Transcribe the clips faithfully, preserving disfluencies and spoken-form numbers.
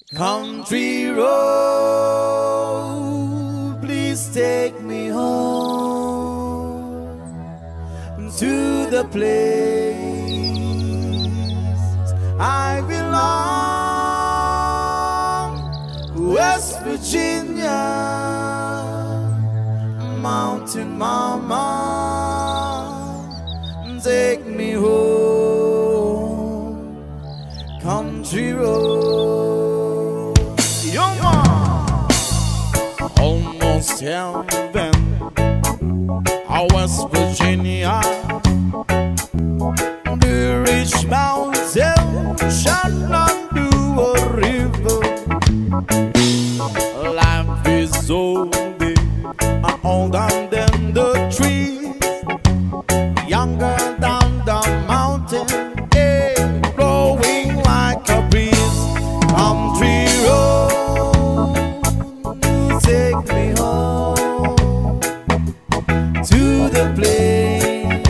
Country road, please take me home to the place I belong, West Virginia, Mountain Mama, take me home, country road. Almost heaven, West Virginia, the rich mountain shall not do a river. Life is so big, older than the trees, younger than the mountain, yeah, blowing like a breeze. Country road, take me home to the place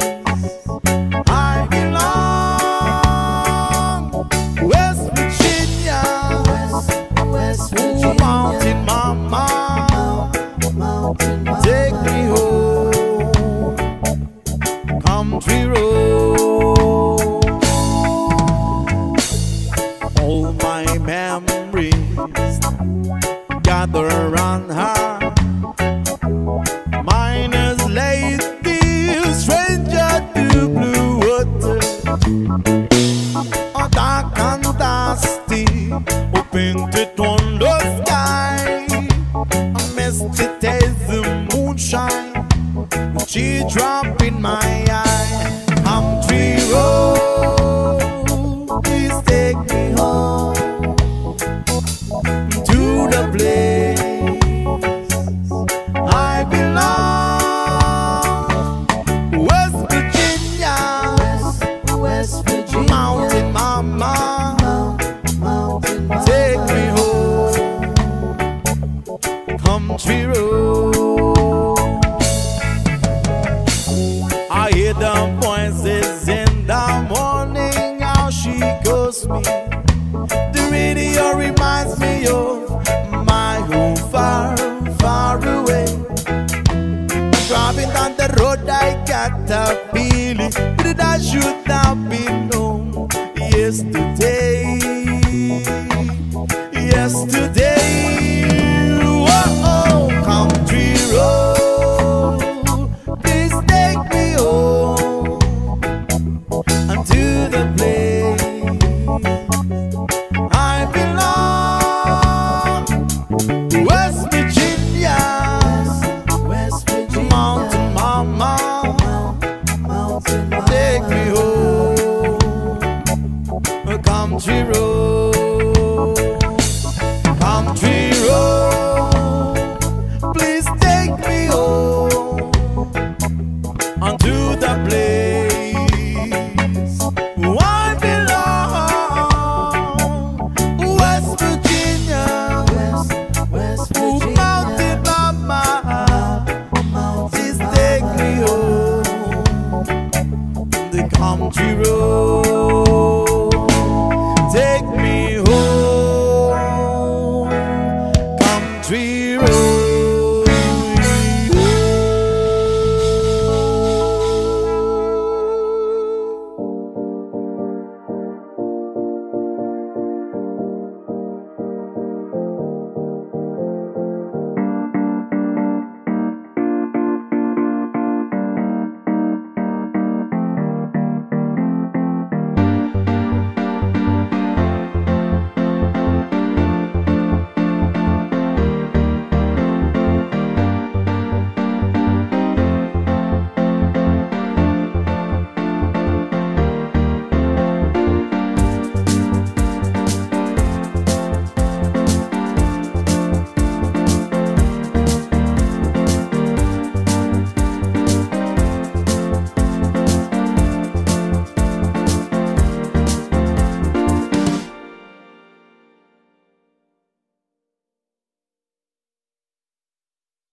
I belong, West Virginia, West, West Virginia. Mountain Mama, Mountain Mama, take me home, country road. All my memories gather around her. Mine is lady, stranger to blue water. A dark and dusty, who painted on the sky. A misty taste of moonshine, she drop in my eye. Country road, please take me home to the place I belong, West Virginia, West, West Virginia. Mountain Mama, Mountain Mama, take me home, country road. I hear the voices in the morning, how she calls me. The radio reminds me of my home far, far away. Driving down the road, I got a feeling that I should have been home yesterday, yesterday. Whoa, country road, please take me home unto the place I belong, West Virginia, West Virginia. Mountain Mama, Mountain Mama, take me home, country road, country road.